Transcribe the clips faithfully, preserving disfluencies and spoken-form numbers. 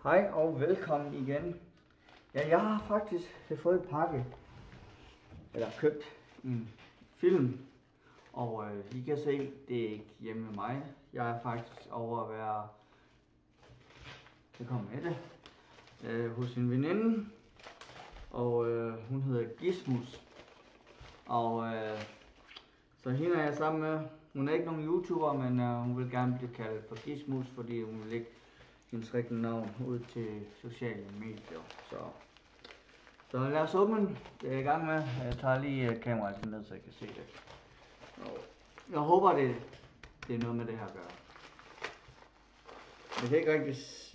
Hej og velkommen igen. Ja, jeg har faktisk fået en pakke, eller købt en film, og øh, I kan se, det er ikke hjemme med mig. Jeg er faktisk over at være, det kommer med det, øh, hos en veninde, og øh, hun hedder Gismus. Og øh, så hende er jeg sammen med. Hun er ikke nogen YouTuber, men øh, hun vil gerne blive kaldt for Gismus, fordi hun vil ikke hendes rigtige navn ud til sociale medier. Så, så lad os åbne den. Det er jeg i gang med. Jeg tager lige kameraet ned, så jeg kan se det. Og jeg håber, det, det er noget med det her at gøre. Jeg kan ikke rigtig se,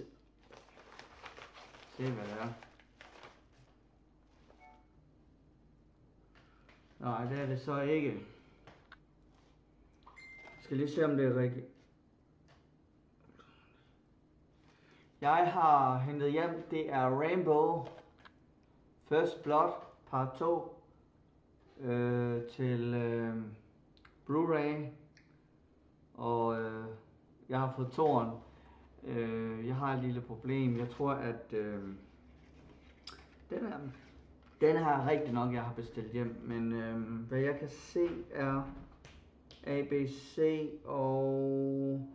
se hvad det er. Nej, det er det så ikke. Jeg skal lige se, om det er rigtigt. Jeg har hentet hjem, det er Rainbow First Blood part to øh, til øh, Blu-ray, og øh, jeg har fået toeren. Øh, jeg har et lille problem. Jeg tror, at øh, den er den her rigtig nok, jeg har bestilt hjem, men øh, hvad jeg kan se er A B C og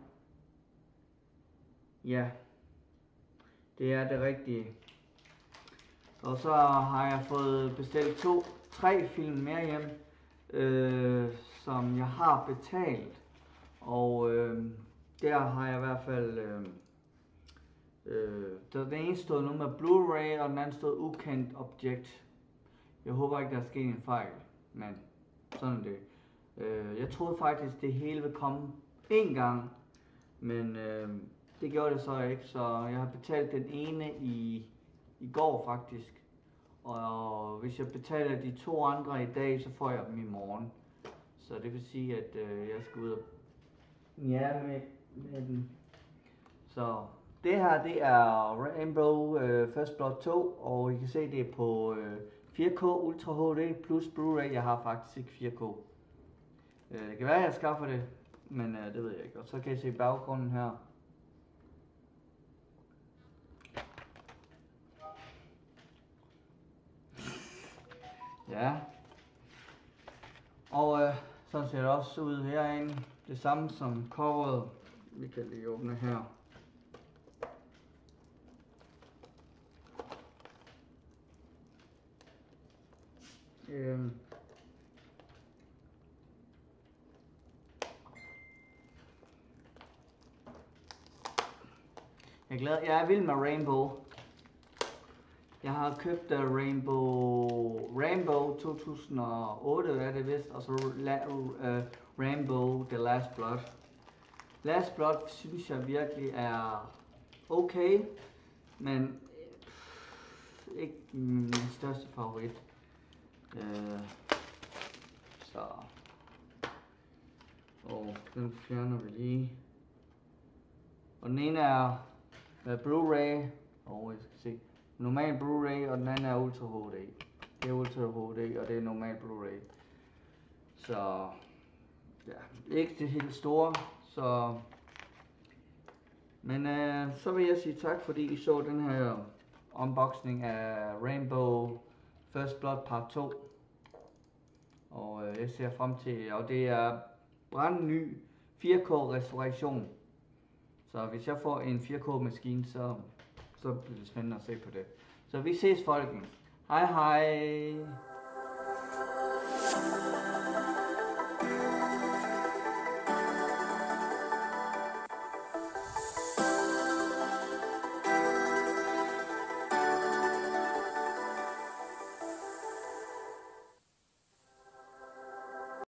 ja. Det er det rigtige. Og så har jeg fået bestilt to, tre film mere hjem, øh, som jeg har betalt. Og øh, der har jeg i hvert fald, øh, øh, der den ene stod noget med Blu-ray, og den anden stod ukendt objekt. Jeg håber ikke, der er sket en fejl, men sådan er det. Øh, jeg troede faktisk, det hele ville komme en gang, men øh, det gjorde det så ikke, så jeg har betalt den ene i, i går faktisk. Og hvis jeg betaler de to andre i dag, så får jeg dem i morgen. Så det vil sige, at øh, jeg skal ud og ja, med, med den. Så det her, det er Rainbow øh, First Blood to, og I kan se, det er på øh, fire K Ultra H D plus Blu-ray. Jeg har faktisk ikke fire K. Øh, det kan være, at jeg skaffer det, men øh, det ved jeg ikke. Og så kan I se baggrunden her. Ja, og øh, sådan ser det også ud herinde. Det samme som coveret. Vi kan lige åbne her. Øhm. Jeg er glad. Jeg er vild med Rainbow. Jeg har købt uh, Rainbow Rainbow to tusind og otte, er det vist, og så La, uh, Rainbow The Last Blood. Last Blood synes jeg virkelig er okay, men pff, ikke min største favorit. Uh, så og den fjerner vi lige. Og den ene er med Blu-ray, og jeg skal se. Normal Blu-ray, og den anden er Ultra H D. Det er Ultra H D, og det er normal Blu-ray. Så ja, ikke det helt store. Så, men øh, så vil jeg sige tak, fordi I så den her unboxing af Rainbow First Blood part to. Og øh, jeg ser frem til, og det er brand ny fire K restauration. Så hvis jeg får en fire K maskine, så så bliver det spændende at se på det. Så vi ses, folkens. Hej hej.